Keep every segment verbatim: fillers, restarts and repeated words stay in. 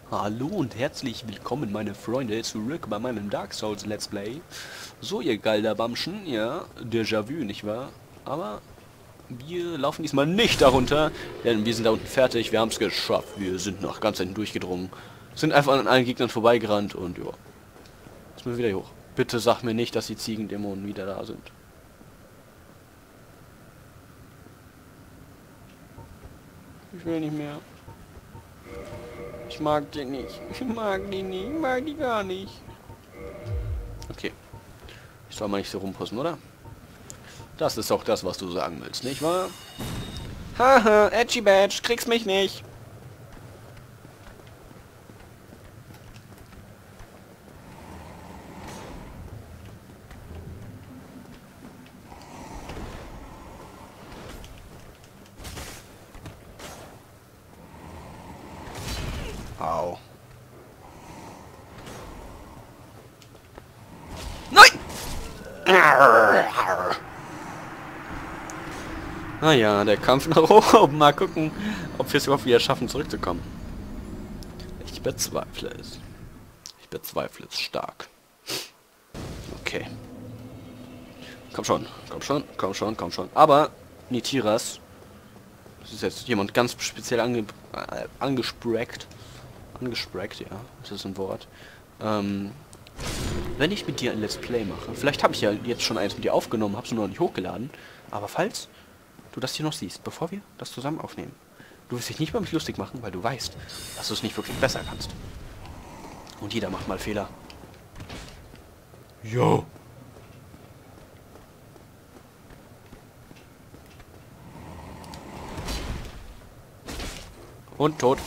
Hallo und herzlich willkommen, meine Freunde, zurück bei meinem Dark Souls Let's Play. So, ihr Galderbamschen, ja, Déjà-vu, nicht wahr? Aber wir laufen diesmal nicht darunter, denn wir sind da unten fertig, wir haben es geschafft, wir sind noch ganz hinten durchgedrungen, sind einfach an allen Gegnern vorbeigerannt und ja, jetzt müssen wir wieder hier hoch. Bitte sag mir nicht, dass die Ziegendämonen wieder da sind. Ich will nicht mehr. Ich mag die nicht. Ich mag die nicht. Ich mag die gar nicht. Okay. Ich soll mal nicht so rumpussen, oder? Das ist doch das, was du sagen willst, nicht wahr? Haha, Edgy Badge, kriegst mich nicht. Au. Nein! Naja, der Kampf nach oben. Mal gucken, ob wir es überhaupt wieder schaffen, zurückzukommen. Ich bezweifle es. Ich bezweifle es stark. Okay. Komm schon, komm schon, komm schon, komm schon. Aber, Nitiras, das ist jetzt jemand ganz speziell ange äh, angesprackt. Angesprackt, ja, das ist ein Wort. Ähm, wenn ich mit dir ein Let's Play mache, vielleicht habe ich ja jetzt schon eins mit dir aufgenommen, habe es nur noch nicht hochgeladen, aber falls du das hier noch siehst, bevor wir das zusammen aufnehmen, du wirst dich nicht über mich lustig machen, weil du weißt, dass du es nicht wirklich besser kannst. Und jeder macht mal Fehler. Jo. Und tot.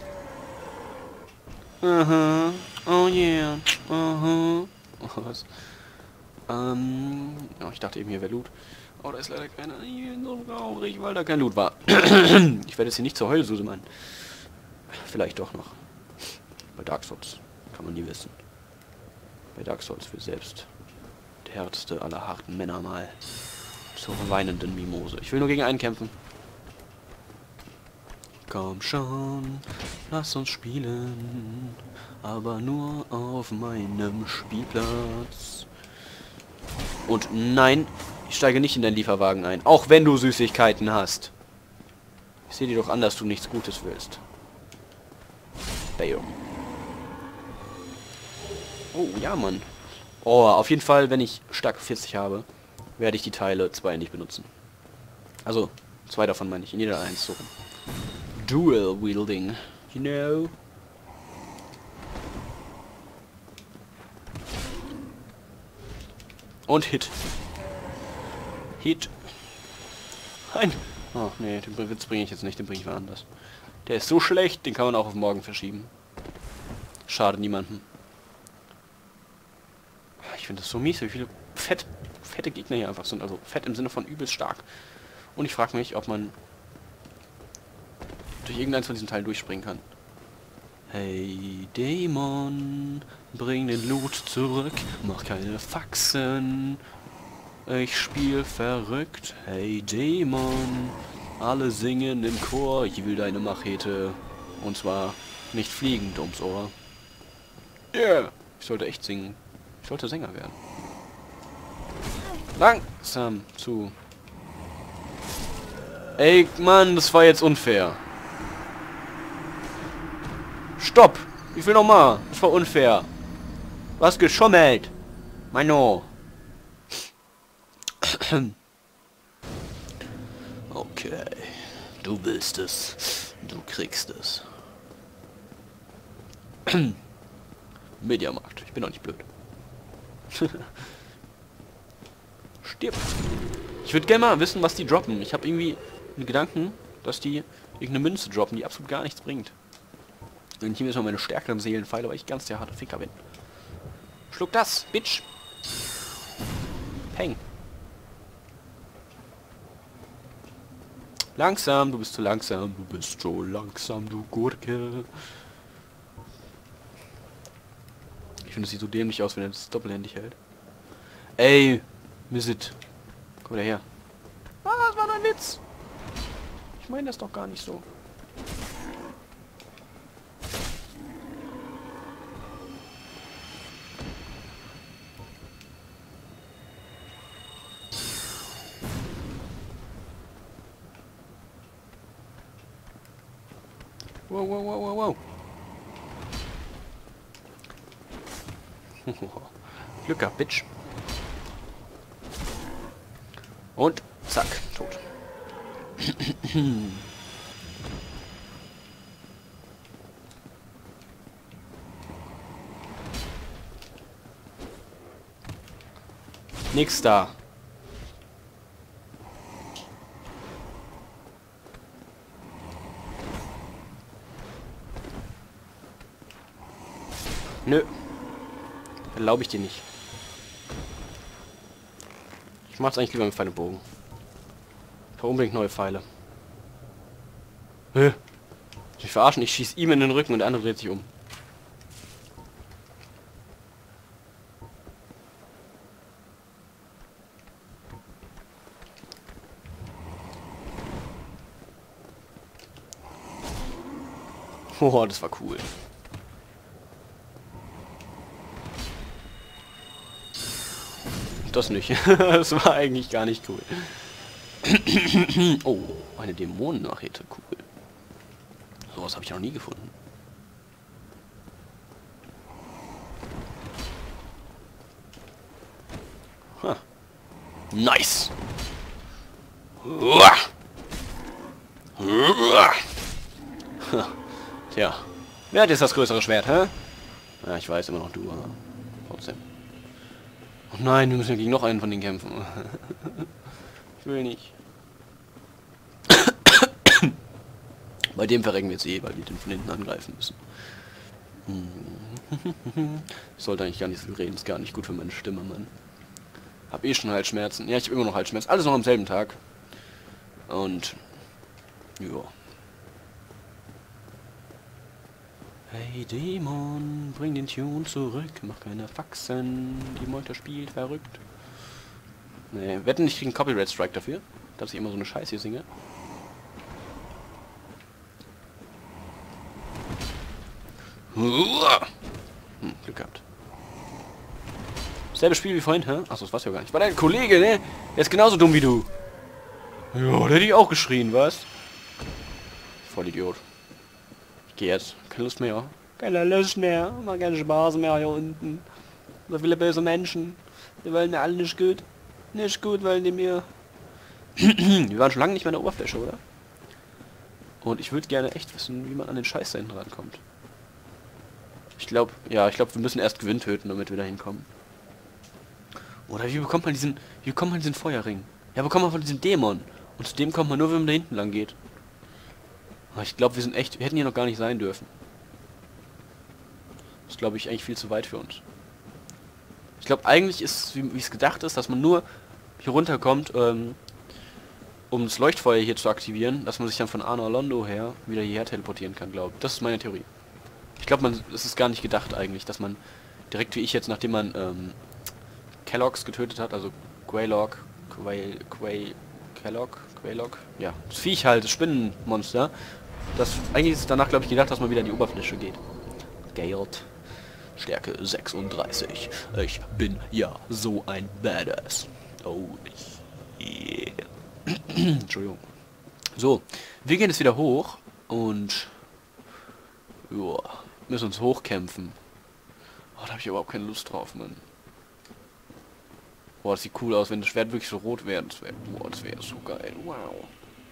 Aha. Oh yeah. Aha. Was? Ähm. Ja, ich dachte eben, hier wäre Loot. Oh, da ist leider keiner. Ich bin so traurig, weil da kein Loot war. Ich werde jetzt hier nicht zur Heulsuse, Mann. Vielleicht doch noch. Bei Dark Souls. Kann man nie wissen. Bei Dark Souls für selbst der härteste aller harten Männer mal zur weinenden Mimose. Ich will nur gegen einen kämpfen. Komm schon, lass uns spielen, aber nur auf meinem Spielplatz. Und nein, ich steige nicht in deinen Lieferwagen ein, auch wenn du Süßigkeiten hast. Ich sehe dir doch an, dass du nichts Gutes willst. Bam. Oh, ja, Mann. Oh, auf jeden Fall, wenn ich starke vierzig habe, werde ich die Teile zwei nicht benutzen. Also, zwei davon meine ich, in jeder eins so. Dual wielding, you know. Und Hit. Hit. Nein. Oh, nee, den Witz bringe ich jetzt nicht, den bringe ich mal anders. Der ist so schlecht, den kann man auch auf morgen verschieben. Schade niemanden. Ich finde das so mies, wie viele fett, fette Gegner hier einfach sind. Also fett im Sinne von übelst stark. Und ich frage mich, ob man durch irgendeins von diesen Teilen durchspringen kann. Hey Dämon, bring den Loot zurück, mach keine Faxen. Ich spiel verrückt. Hey Dämon, alle singen im Chor, ich will deine Machete. Und zwar nicht fliegend ums Ohr. Yeah, ich sollte echt singen. Ich sollte Sänger werden. Langsam zu. Ey, Mann, das war jetzt unfair. Stopp! Ich will noch mal. Das war unfair. Du hast geschummelt. Mano. Okay. Du willst es. Du kriegst es. Mediamarkt. Ich bin doch nicht blöd. Stirb. Ich würde gerne mal wissen, was die droppen. Ich habe irgendwie einen Gedanken, dass die irgendeine Münze droppen, die absolut gar nichts bringt. Und hier ist mal meine stärkeren Seelenpfeile, weil ich ganz der harte Ficker bin. Schluck das, Bitch. Peng. Langsam, du bist zu langsam. Du bist so langsam, du Gurke. Ich finde, es sieht so dämlich aus, wenn er das doppelhändig hält. Ey, Missit. Komm wieder her. Ah, das war ein Witz. Ich meine das doch gar nicht so. Wow, wow, wow, wow, wow. Glück gehabt, Bitch. Und zack, tot. Nix da. Nö. Erlaube ich dir nicht. Ich mach's eigentlich lieber mit Pfeil und Bogen. Ich brauche unbedingt neue Pfeile. Hä? Ich verarschen, ich schieß ihm in den Rücken und der andere dreht sich um. Oh, das war cool. Das nicht. Das war eigentlich gar nicht cool. Oh, eine Dämonennachricht. Cool. Sowas habe ich noch nie gefunden. Huh. Nice. Uah. Uah. Tja. Wer hat jetzt das größere Schwert, hä? Ja, ich weiß immer noch du, aber trotzdem. Oh nein, wir müssen ja gegen noch einen von denen kämpfen. Ich will nicht. Bei dem verrecken wir jetzt eh, weil wir den von hinten angreifen müssen. Ich sollte eigentlich gar nicht so viel reden, ist gar nicht gut für meine Stimme, Mann. Hab eh schon Halsschmerzen. Ja, ich habe immer noch Halsschmerzen. Alles noch am selben Tag. Und... ja. Hey Dämon, bring den Tune zurück. Mach keine Faxen. Die Meute spielt verrückt. Nee, wetten, ich kriege einen Copyright Strike dafür, dass ich immer so eine Scheiße hier singe. Hm, Glück gehabt. Selbe Spiel wie vorhin, hä? Achso, das war's ja gar nicht. War dein Kollege, ne? Der ist genauso dumm wie du. Ja, der hätte ich auch geschrien, was? Voll Idiot. Ich geh jetzt. Keine Lust mehr. Keine Lust mehr. Mach keinen Spaß mehr hier unten. So viele böse Menschen. Die wollen mir alle nicht gut. Nicht gut, weil die mir... Wir waren schon lange nicht mehr an der Oberfläche, oder? Und ich würde gerne echt wissen, wie man an den Scheiß da hinten rankommt. Ich glaube, ja, ich glaube, wir müssen erst Gewinn töten, damit wir da hinkommen. Oder wie bekommt man diesen... Wie bekommt man diesen Feuerring? Ja, bekommt man von diesem Dämon. Und zu dem kommt man nur, wenn man da hinten lang geht. Aber ich glaube, wir sind echt... Wir hätten hier noch gar nicht sein dürfen. Das ist, glaube ich, eigentlich viel zu weit für uns. Ich glaube, eigentlich ist, wie es gedacht ist, dass man nur hier runterkommt, ähm, um das Leuchtfeuer hier zu aktivieren, dass man sich dann von Anor Londo her wieder hierher teleportieren kann, glaube ich. Das ist meine Theorie. Ich glaube, man, es ist gar nicht gedacht eigentlich, dass man direkt wie ich jetzt, nachdem man ähm, Kellogg's getötet hat, also Quaylog, Quay, Quay, Kellogg, Quaylog, ja, das Viech halt, das Spinnenmonster, das eigentlich ist danach, glaube ich, gedacht, dass man wieder an die Oberfläche geht. Geld. Stärke sechsunddreißig. Ich bin ja so ein Badass. Oh, yeah. Entschuldigung. So, wir gehen jetzt wieder hoch und ja, müssen uns hochkämpfen. Oh, da habe ich überhaupt keine Lust drauf, Mann. Boah, das sieht cool aus, wenn das Schwert wirklich so rot wäre. Das wäre, boah, das wäre so geil. Wow.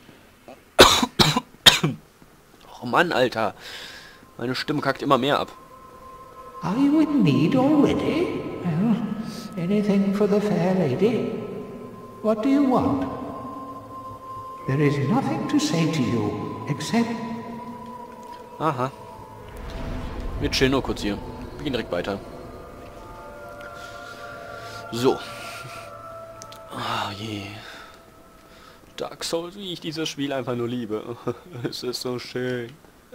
Oh Mann, Alter. Meine Stimme kackt immer mehr ab. Are you in need already? Well, anything for the fair lady? What do you want? There is nothing to say to you, except... Aha. Wir chillen nur kurz hier. Wir gehen direkt weiter. So. Ah je. Dark Souls, wie ich dieses Spiel einfach nur liebe. Es ist so schön.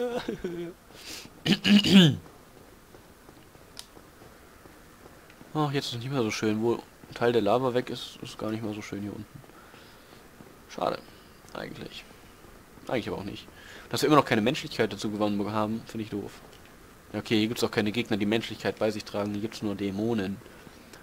Ach, jetzt ist es nicht mehr so schön. Wo ein Teil der Lava weg ist, ist gar nicht mehr so schön hier unten. Schade. Eigentlich. Eigentlich aber auch nicht. Dass wir immer noch keine Menschlichkeit dazu gewonnen haben, finde ich doof. Ja, okay, hier gibt es auch keine Gegner, die Menschlichkeit bei sich tragen. Hier gibt es nur Dämonen.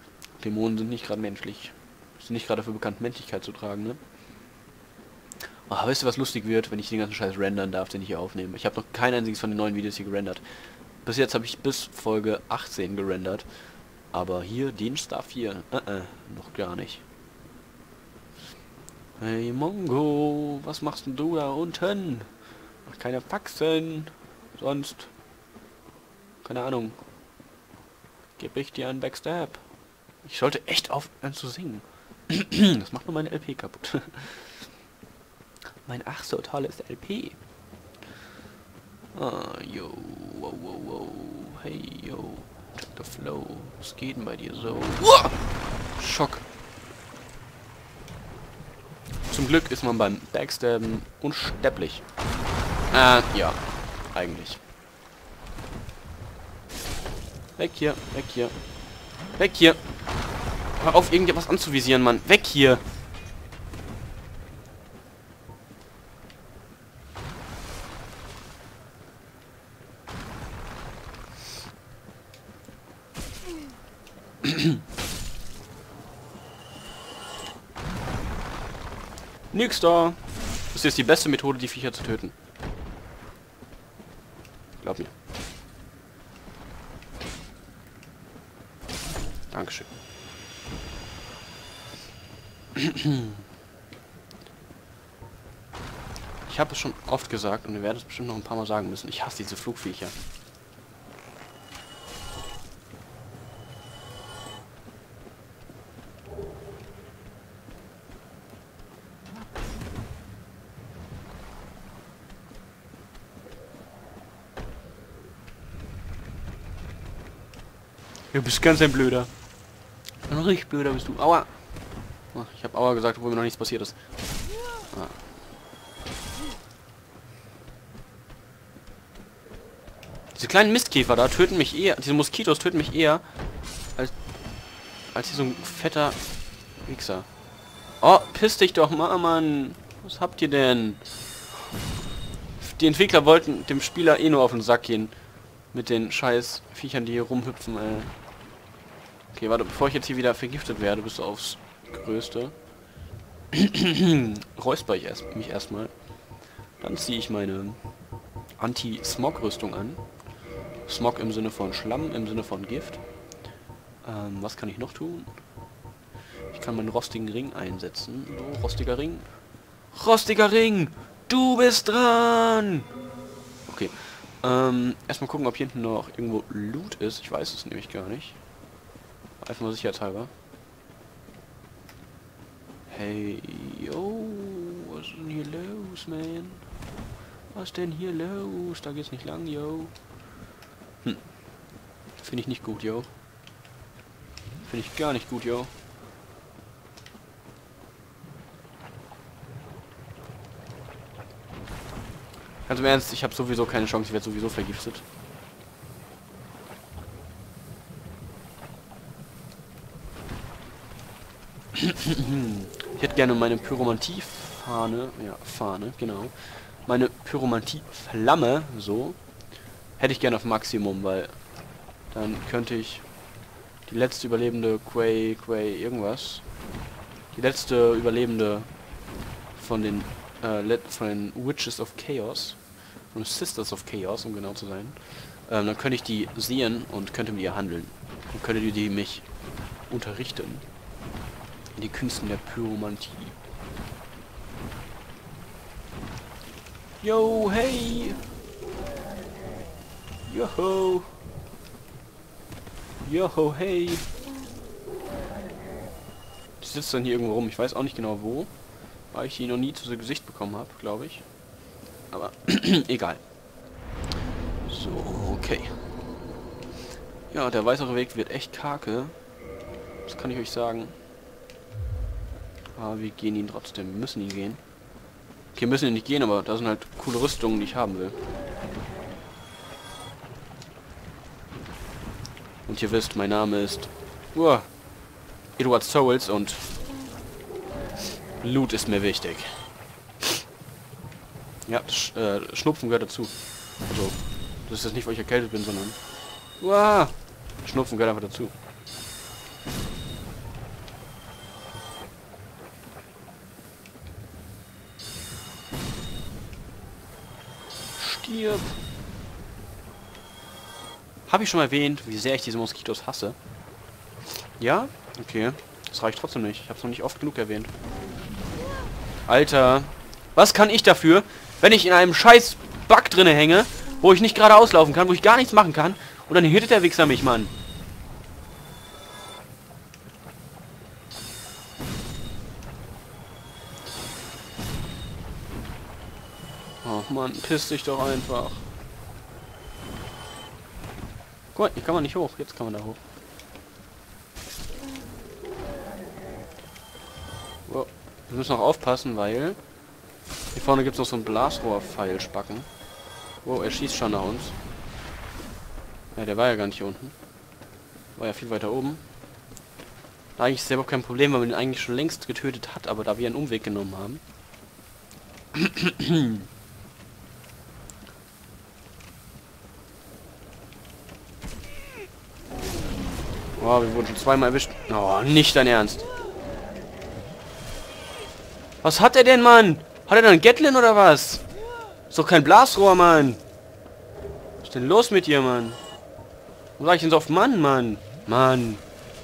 Dämonen sind nicht gerade menschlich. Sind nicht gerade dafür bekannt, Menschlichkeit zu tragen, ne? Oh, weißt du, was lustig wird, wenn ich den ganzen Scheiß rendern darf, den ich hier aufnehme? Ich habe noch kein einziges von den neuen Videos hier gerendert. Bis jetzt habe ich bis Folge achtzehn gerendert. Aber hier, den Stuff hier, äh, äh, noch gar nicht. Hey Mongo, was machst denn du da unten? Mach keine Faxen. Sonst, keine Ahnung, gebe ich dir einen Backstab. Ich sollte echt aufhören zu singen. Das macht nur meine L P kaputt. Mein ach so tolles L P. Ah, yo, wow, wow, wow. Hey, yo, check the flow. Was geht denn bei dir so? Uah! Schock. Zum Glück ist man beim Backstabben unsterblich. Äh, ja, eigentlich. Weg hier, weg hier. Weg hier. Hör auf, irgendetwas anzuvisieren, Mann. Weg hier. Nix da. Das ist die beste Methode, die Viecher zu töten. Glaub mir. Dankeschön. Ich habe es schon oft gesagt und wir werden es bestimmt noch ein paar Mal sagen müssen. Ich hasse diese Flugviecher. Du bist ganz ein Blöder. Ein richtig Blöder bist du. Aua. Ach, ich habe Aua gesagt, obwohl mir noch nichts passiert ist. Ah. Diese kleinen Mistkäfer da töten mich eher. Diese Moskitos töten mich eher. Als, als hier so ein fetter Wichser. Oh, piss dich doch mal, Mann. Was habt ihr denn? Die Entwickler wollten dem Spieler eh nur auf den Sack gehen. Mit den scheiß Viechern, die hier rumhüpfen, ey. Okay, warte, bevor ich jetzt hier wieder vergiftet werde, bist du aufs Größte. Räusper ich erst, mich erstmal. Dann ziehe ich meine Anti-Smog-Rüstung an. Smog im Sinne von Schlamm, im Sinne von Gift. Ähm, was kann ich noch tun? Ich kann meinen rostigen Ring einsetzen. So, rostiger Ring. Rostiger Ring! Du bist dran! Okay. Ähm, erstmal gucken, ob hier hinten noch irgendwo Loot ist. Ich weiß es nämlich gar nicht. Einfach mal sicherheitshalber. Hey, yo, was ist denn hier los, man? Was ist denn hier los? Da geht's nicht lang, yo. Hm. Finde ich nicht gut, yo. Finde ich gar nicht gut, yo. Ganz im Ernst, ich habe sowieso keine Chance, ich werde sowieso vergiftet. Ich hätte gerne meine Pyromantie-Fahne, ja, Fahne, genau. Meine Pyromantie-Flamme, so, hätte ich gerne auf Maximum, weil dann könnte ich die letzte überlebende Quay, Quay, irgendwas, die letzte überlebende von den, äh, von den Witches of Chaos, von den Sisters of Chaos, um genau zu sein, ähm, dann könnte ich die sehen und könnte mit ihr handeln. Dann könnte die, die mich unterrichten. Die Künsten der Pyromantie. Yo, hey! Joho! Joho, hey! Die sitzt dann hier irgendwo rum. Ich weiß auch nicht genau wo. Weil ich die noch nie zu Gesicht bekommen habe, glaube ich. Aber egal. So, okay. Ja, der weitere Weg wird echt kake. Das kann ich euch sagen. Aber wir gehen ihn trotzdem. Wir müssen ihn gehen. Okay, wir müssen ihn nicht gehen, aber da sind halt coole Rüstungen, die ich haben will. Und ihr wisst, mein Name ist uh, Eduard Souls und Loot ist mir wichtig. Ja, Sch äh, Schnupfen gehört dazu. Also, das ist jetzt nicht, weil ich erkältet bin, sondern uh, Schnupfen gehört einfach dazu. stirb. Habe ich schon erwähnt, wie sehr ich diese Moskitos hasse? Ja? Okay. Das reicht trotzdem nicht. Ich habe es noch nicht oft genug erwähnt. Alter. Was kann ich dafür, wenn ich in einem scheiß Bug drinne hänge, wo ich nicht gerade auslaufen kann, wo ich gar nichts machen kann, und dann hittet der Wichser mich, Mann. Oh Mann, piss dich doch einfach. Gut, hier kann man nicht hoch. Jetzt kann man da hoch. Wow. Wir müssen noch aufpassen, weil hier vorne gibt es noch so ein Blasrohr-Pfeilspacken. Wow, er schießt schon nach uns. Ja, der war ja gar nicht hier unten. War ja viel weiter oben. Eigentlich ist es überhaupt kein Problem, weil man ihn eigentlich schon längst getötet hat, aber da wir einen Umweg genommen haben. Oh, wir wurden schon zweimal erwischt. Oh, nicht dein Ernst. Was hat er denn, Mann? Hat er da einen Gatlin oder was? Ist doch kein Blasrohr, Mann. Was ist denn los mit dir, Mann? Wo sag ich denn so auf Mann, Mann? Mann.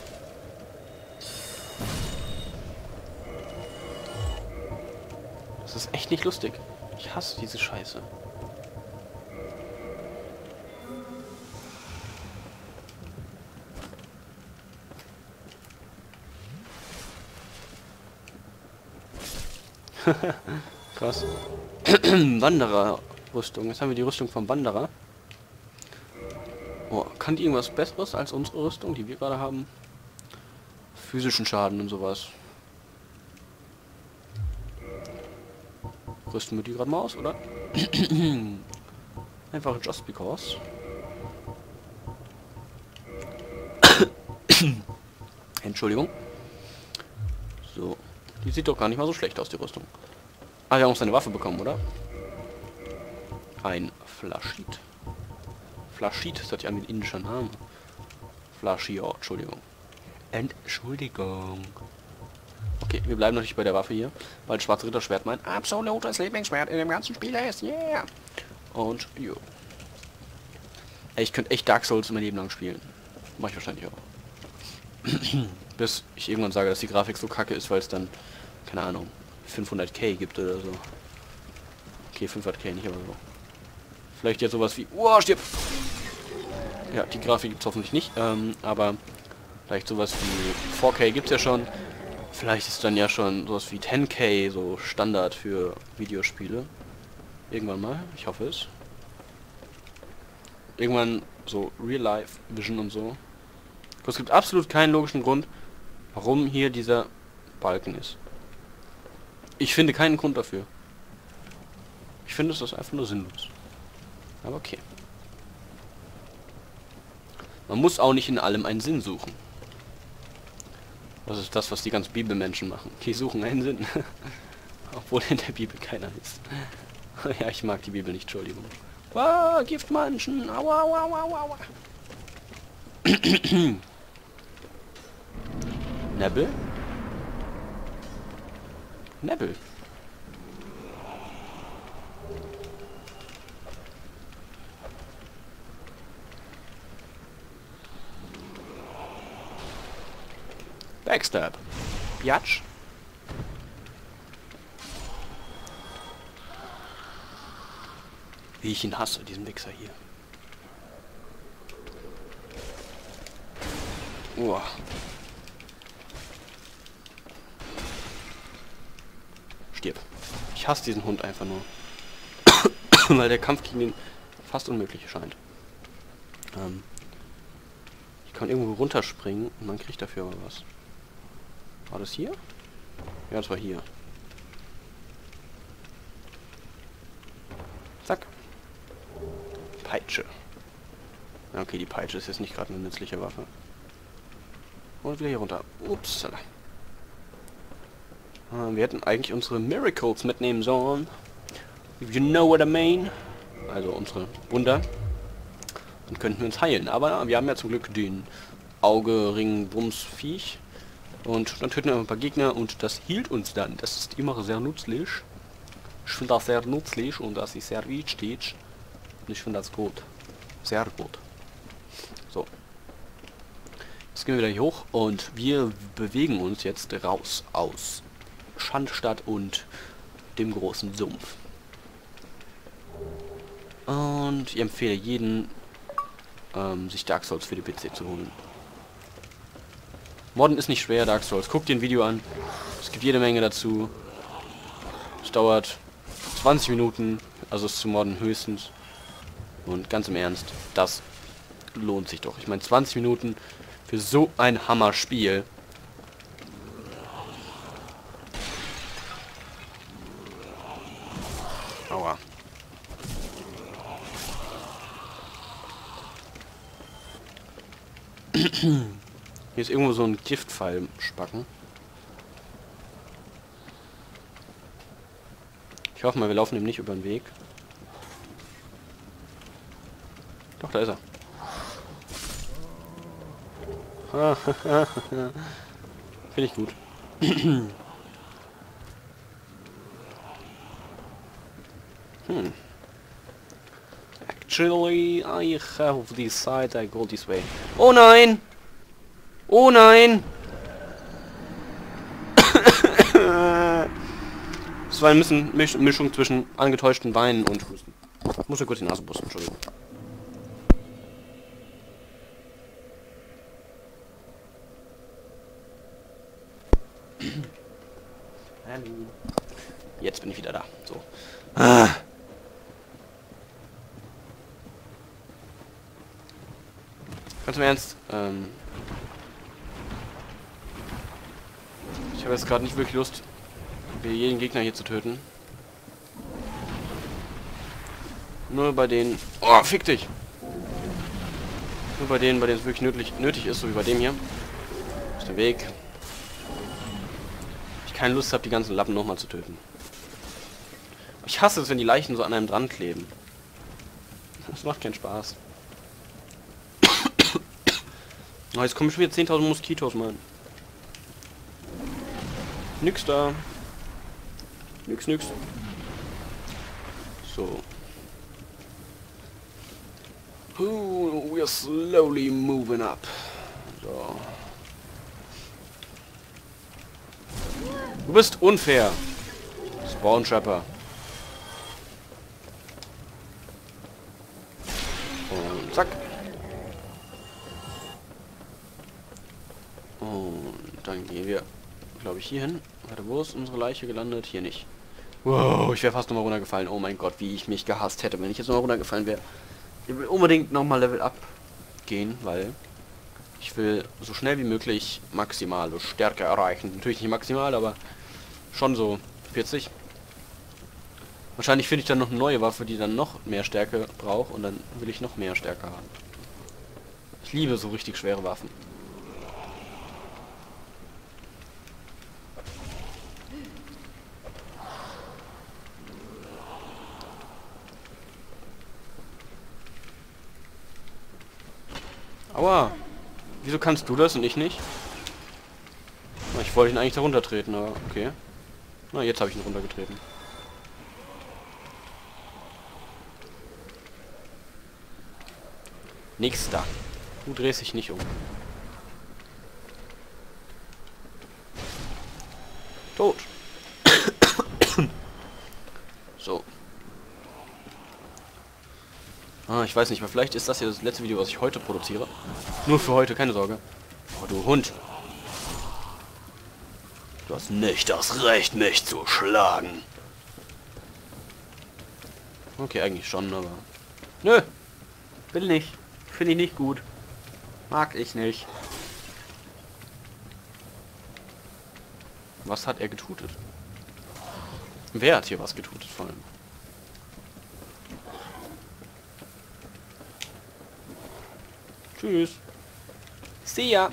Das ist echt nicht lustig. Ich hasse diese Scheiße. Krass. Wanderer-Rüstung. Jetzt haben wir die Rüstung vom Wanderer. Oh, kann die irgendwas Besseres als unsere Rüstung, die wir gerade haben? Physischen Schaden und sowas. Rüsten wir die gerade mal aus, oder? Einfach just because. Entschuldigung. So. Die sieht doch gar nicht mal so schlecht aus, die Rüstung. Ah, wir haben auch seine Waffe bekommen, oder? Ein Flaschit. Flaschit, das hat ja einen indischen Namen. Flaschio, Entschuldigung. Entschuldigung. Okay, wir bleiben natürlich bei der Waffe hier, weil Schwarze Ritterschwert mein absolutes Lieblingsschwert in dem ganzen Spiel ist. Yeah! Und, jo. Ey, ich könnte echt Dark Souls mein Leben lang spielen. Mach ich wahrscheinlich auch. Bis ich irgendwann sage, dass die Grafik so kacke ist, weil es dann, keine Ahnung, fünfhundert K gibt oder so. Okay, fünfhundert K nicht, aber so. Vielleicht jetzt sowas wie... Oh, stirb! Ja, die Grafik gibt es hoffentlich nicht, ähm, aber vielleicht sowas wie vier K gibt es ja schon. Vielleicht ist dann ja schon sowas wie zehn K so Standard für Videospiele. Irgendwann mal, ich hoffe es. Irgendwann so Real-Life-Vision und so. Es gibt absolut keinen logischen Grund, warum hier dieser Balken ist. Ich finde keinen Grund dafür. Ich finde, es ist einfach nur sinnlos. Aber okay. Man muss auch nicht in allem einen Sinn suchen. Das ist das, was die ganzen Bibelmenschen machen. Die suchen einen Sinn. Obwohl in der Bibel keiner ist. Ja, ich mag die Bibel nicht, Entschuldigung. Wow, Giftmenschen. Aua, aua, aua, aua. Nebel? Nebel. Backstab. Biatch. Wie ich ihn hasse, diesen Wichser hier. Uah. Stirb. Ich hasse diesen Hund einfach nur. Weil der Kampf gegen ihn fast unmöglich scheint. Ähm, ich kann irgendwo runterspringen und man kriegt dafür aber was. War das hier? Ja, das war hier. Zack. Peitsche. Okay, die Peitsche ist jetzt nicht gerade eine nützliche Waffe. Und wieder hier runter. Ups. Wir hätten eigentlich unsere Miracles mitnehmen sollen. If you know what I mean. Also unsere Wunder. Dann könnten wir uns heilen. Aber wir haben ja zum Glück den Auge, Ring, Bums, Viech. Und dann töten wir ein paar Gegner und das hielt uns dann. Das ist immer sehr nützlich. Ich finde das sehr nützlich und das ist sehr wichtig. Und ich finde das gut. Sehr gut. So. Jetzt gehen wir wieder hier hoch und wir bewegen uns jetzt raus aus Schandstadt und dem großen Sumpf. Und ich empfehle jeden, ähm, sich Dark Souls für die P C zu holen. Modden ist nicht schwer, Dark Souls. Guckt dir ein Video an. Es gibt jede Menge dazu. Es dauert zwanzig Minuten, also es zu modden höchstens. Und ganz im Ernst, das lohnt sich doch. Ich meine, zwanzig Minuten für so ein Hammer-Spiel. Aua. Hier ist irgendwo so ein Giftpfeil-Spacken. Ich hoffe mal, wir laufen ihm nicht über den Weg. Doch, da ist er. Finde ich gut. hm. Actually, I have decided I go this way. Oh nein! Oh nein! Es war eine Misch Mischung zwischen angetäuschten Weinen und Husten. Ich muss mir kurz die Nase pusten, Entschuldigung. Jetzt bin ich wieder da. So. Ah. Ganz im Ernst. Ähm ich habe jetzt gerade nicht wirklich Lust, jeden Gegner hier zu töten. Nur bei denen... Oh, fick dich! Nur bei denen, bei denen es wirklich nötig, nötig ist, so wie bei dem hier. Aus dem Weg. Ich keine Lust habe, die ganzen Lappen nochmal zu töten. Ich hasse es, wenn die Leichen so an einem dran kleben. Das macht keinen Spaß. Oh, jetzt kommen schon wieder zehntausend Moskitos, Mann. Nix da. Nix, nix. So. Oh, we're slowly moving up. So. Du bist unfair. Spawn Trapper. Und zack. Und dann gehen wir, glaube ich, hier hin. Warte, wo ist unsere Leiche gelandet? Hier nicht. Wow, ich wäre fast nochmal runtergefallen. Oh mein Gott, wie ich mich gehasst hätte, wenn ich jetzt nochmal runtergefallen wäre. Ich will unbedingt nochmal Level up gehen, weil ich will so schnell wie möglich maximale Stärke erreichen. Natürlich nicht maximal, aber schon so vierzig. Wahrscheinlich finde ich dann noch eine neue Waffe, die dann noch mehr Stärke braucht und dann will ich noch mehr Stärke haben. Ich liebe so richtig schwere Waffen. Aua! Wieso kannst du das und ich nicht? Na, ich wollte ihn eigentlich da runtertreten, aber okay. Na, jetzt habe ich ihn runtergetreten. Nix da. Du drehst dich nicht um. Tot. So. Ah, ich weiß nicht, aber vielleicht ist das hier das letzte Video, was ich heute produziere. Nur für heute, keine Sorge. Oh, du Hund. Du hast nicht das Recht, mich zu schlagen. Okay, eigentlich schon, aber... Nö. Will nicht. Finde ich nicht gut. Mag ich nicht. Was hat er getutet? Wer hat hier was getutet vor allem? Tschüss. See ya.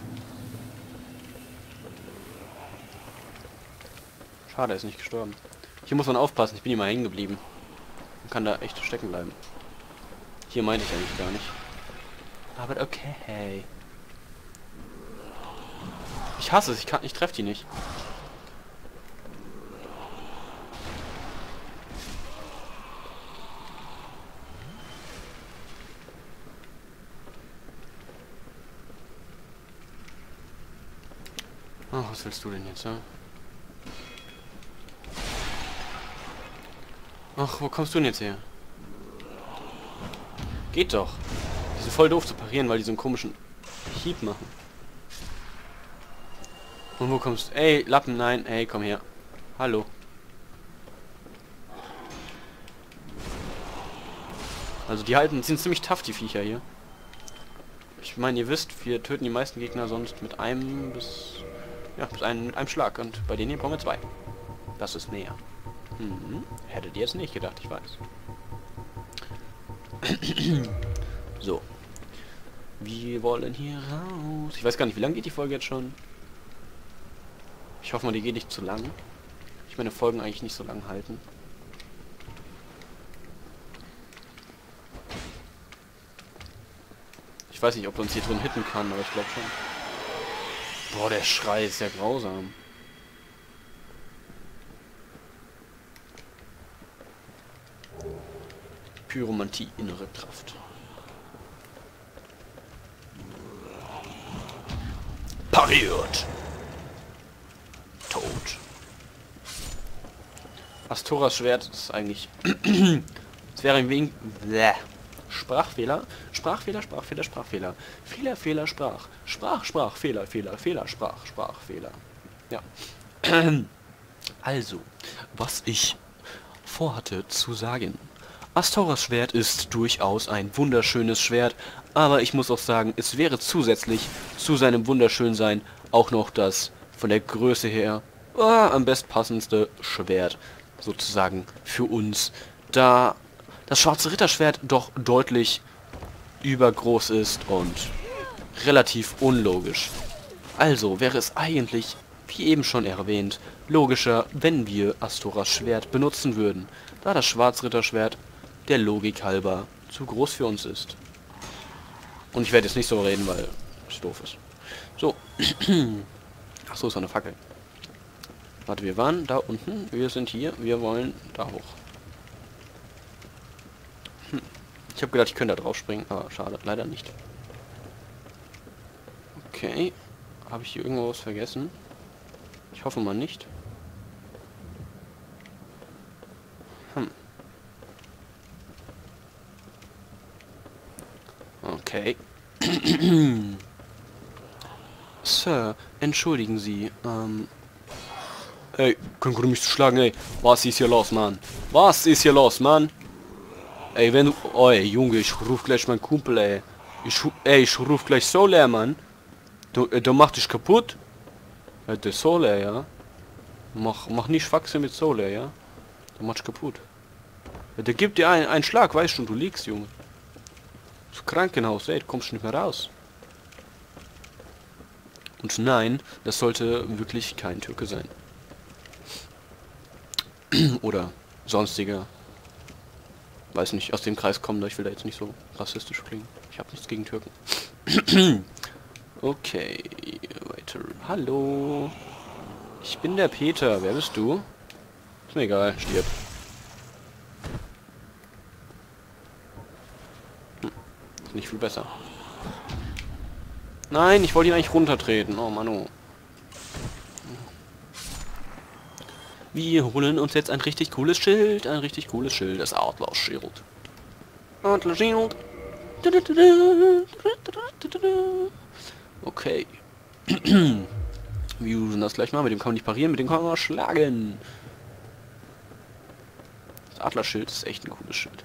Schade, er ist nicht gestorben. Hier muss man aufpassen, ich bin hier mal hängen geblieben. Man kann da echt stecken bleiben. Hier meinte ich eigentlich gar nicht. Aber okay. Ich hasse es, ich kann, ich treffe die nicht. Oh, was willst du denn jetzt, ja? Ach, wo kommst du denn jetzt her? Geht doch. Die sind voll doof zu parieren, weil die so einen komischen Hieb machen. Und wo kommst du? Ey, Lappen, nein. Ey, komm her. Hallo. Also die halten, sind ziemlich tough, die Viecher hier. Ich meine, ihr wisst, wir töten die meisten Gegner sonst mit einem bis... Ja, bis einem, mit einem Schlag. Und bei denen hier brauchen wir zwei. Das ist näher. Mhm. Hättet ihr jetzt nicht gedacht, ich weiß. So. Wir wollen hier raus. Ich weiß gar nicht, wie lange geht die Folge jetzt schon? Ich hoffe mal, die geht nicht zu lang. Ich meine, Folgen eigentlich nicht so lang halten. Ich weiß nicht, ob man uns hier drin hitten kann, aber ich glaube schon. Boah, der Schrei ist ja grausam. Pyromantie, innere Kraft. Pariert! Tot. Astoras Schwert ist eigentlich... Es wäre ein wenig... Bläh. Sprachfehler, Sprachfehler, Sprachfehler, Sprachfehler. Fehler, Fehler, Sprach. Sprach, Sprach, Fehler, Fehler, Fehler, Sprach, Sprachfehler. Ja. Also, was ich vorhatte zu sagen. Astoras Schwert ist durchaus ein wunderschönes Schwert, aber ich muss auch sagen, es wäre zusätzlich zu seinem Wunderschönsein auch noch das von der Größe her ah, am bestpassendste Schwert sozusagen für uns, da das schwarze Ritterschwert doch deutlich übergroß ist und relativ unlogisch. Also wäre es eigentlich, wie eben schon erwähnt, logischer, wenn wir Astoras Schwert benutzen würden, da das Schwarzritterschwert der Logik halber zu groß für uns ist. Und ich werde jetzt nicht so reden, weil es doof ist. So. Achso, ist eine Fackel. Warte, wir waren da unten, wir sind hier, wir wollen da hoch. Hm. Ich habe gedacht, ich könnte da drauf springen, aber schade, leider nicht. Okay. Habe ich hier irgendwo was vergessen? Ich hoffe mal nicht. Hm. Okay. Sir, entschuldigen Sie, ähm... Ey, können Sie mich schlagen, ey? Was ist hier los, Mann? Was ist hier los, Mann? Ey, wenn du... Oh, ey, Junge, ich ruf gleich meinen Kumpel, ey. Ich, ey, ich ruf gleich Soler, Mann. Du, äh, du machst dich kaputt? Ja, der Soler, ja. Mach, mach nicht Faxe mit Soler, ja. Du machst dich kaputt. Ja, der gibt dir einen, einen Schlag, weißt du, und du liegst, Junge. Das Krankenhaus, ey, du kommst nicht mehr raus. Und nein, das sollte wirklich kein Türke sein. Oder sonstiger. Weiß nicht, aus dem Kreis kommen, da ich will da jetzt nicht so rassistisch klingen. Ich habe nichts gegen Türken. Okay, weiter. Hallo. Ich bin der Peter. Wer bist du? Ist mir egal, stirb. Hm. Ist nicht viel besser. Nein, ich wollte ihn eigentlich runtertreten. Oh Mann, oh. Wir holen uns jetzt ein richtig cooles Schild. Ein richtig cooles Schild. Das Outlaw-Schild. Outlaw-Schild. Okay. Wir usen das gleich mal. Mit dem kann man nicht parieren. Mit dem kann man mal schlagen. Das Adlerschild ist echt ein cooles Schild.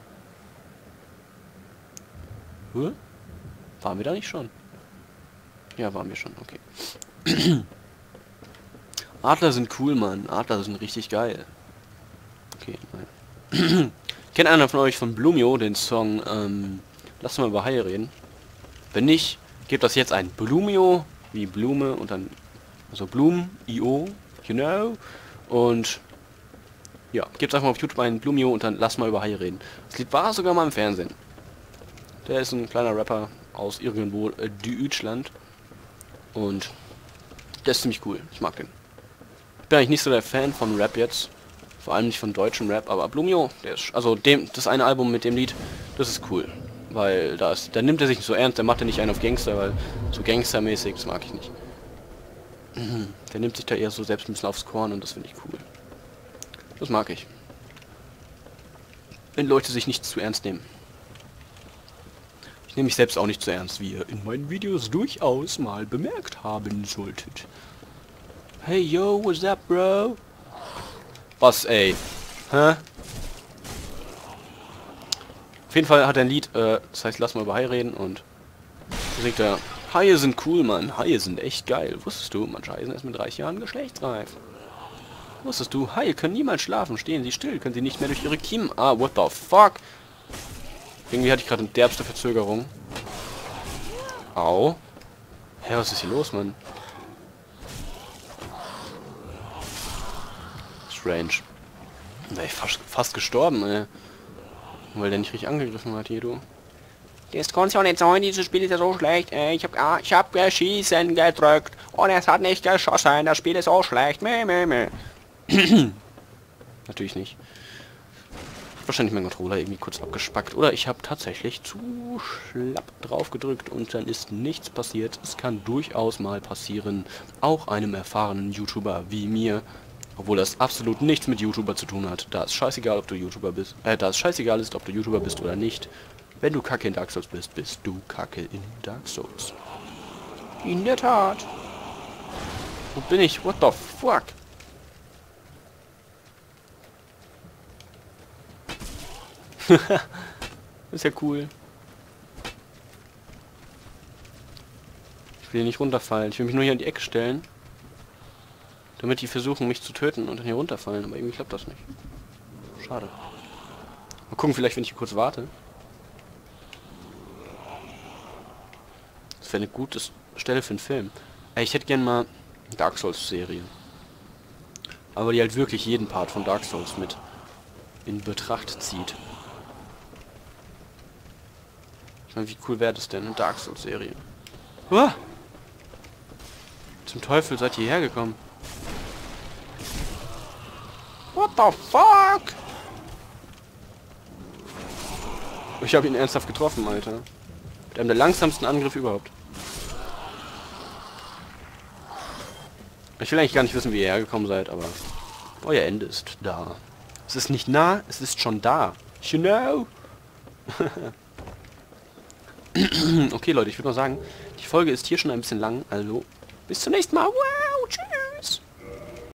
Hä? Waren wir da nicht schon? Ja, waren wir schon. Okay. Adler sind cool, Mann. Adler sind richtig geil. Okay, nein. Kennt einer von euch von Blumio den Song, ähm, lass mal über Haie reden. Wenn nicht, gebt das jetzt ein. Blumio, wie Blume und dann, also Blum, I O, you know. Und, ja, gebt einfach mal auf YouTube ein Blumio und dann lass mal über Haie reden. Das Lied war sogar mal im Fernsehen. Der ist ein kleiner Rapper aus irgendwo äh, Deutschland. Und der ist ziemlich cool. Ich mag den. Ich bin eigentlich nicht so der Fan von Rap jetzt. Vor allem nicht von deutschem Rap, aber Blumio, der ist, also dem, das eine Album mit dem Lied, das ist cool. Weil da, ist, da nimmt er sich nicht so ernst, der macht ja nicht einen auf Gangster, weil so gangstermäßig, das mag ich nicht. Der nimmt sich da eher so selbst ein bisschen aufs Korn und das finde ich cool. Das mag ich. Wenn Leute sich nicht zu ernst nehmen. Ich nehme mich selbst auch nicht zu ernst, wie ihr in meinen Videos durchaus mal bemerkt haben solltet. Hey yo, what's up, bro? Was, ey? Hä? Auf jeden Fall hat er ein Lied, äh, das heißt, lass mal über Hai reden und da singt er, Haie sind cool, Mann. Haie sind echt geil. Wusstest du, manche Haie sind erst mit dreißig Jahren geschlechtsreif. Wusstest du, Haie können niemals schlafen. Stehen sie still, können sie nicht mehr durch ihre Kiemen... Ah, what the fuck? Irgendwie hatte ich gerade eine derbste Verzögerung. Au. Hä, was ist hier los, Mann? Strange. Da wäre ich fast, fast gestorben, ey. Weil der nicht richtig angegriffen hat hier, du. Das kann ja nicht sein, dieses Spiel ist ja so schlecht. Ey, ich hab, ah, ich hab Schießen gedrückt und es hat nicht geschossen. Das Spiel ist so schlecht. Meh, meh, meh. Natürlich nicht. Wahrscheinlich mein Controller irgendwie kurz abgespackt. Oder ich habe tatsächlich zu schlapp drauf gedrückt und dann ist nichts passiert. Es kann durchaus mal passieren. Auch einem erfahrenen YouTuber wie mir. Obwohl das absolut nichts mit YouTuber zu tun hat. Da ist scheißegal, ob du YouTuber bist. Äh, da es scheißegal ist, ob du YouTuber bist oder nicht. Wenn du Kacke in Dark Souls bist, bist du Kacke in Dark Souls. In der Tat. Wo bin ich? What the fuck? Ist ja cool. Ich will hier nicht runterfallen. Ich will mich nur hier an die Ecke stellen. Damit die versuchen, mich zu töten und dann hier runterfallen. Aber irgendwie klappt das nicht. Schade. Mal gucken, vielleicht, wenn ich hier kurz warte. Das wäre eine gute Stelle für einen Film. Ey, ich hätte gern mal eine Dark Souls Serie. Aber die halt wirklich jeden Part von Dark Souls mit in Betracht zieht. Ich meine, wie cool wäre das denn, eine Dark Souls Serie? Uah! Zum Teufel seid ihr hergekommen? What the fuck? Ich habe ihn ernsthaft getroffen, Alter. Mit einem der langsamsten Angriffe überhaupt. Ich will eigentlich gar nicht wissen, wie ihr hergekommen seid, aber euer Ende ist da. Es ist nicht nah, es ist schon da. You know? Okay, Leute, ich würde mal sagen, die Folge ist hier schon ein bisschen lang, also bis zum nächsten Mal. Wow, tschüss.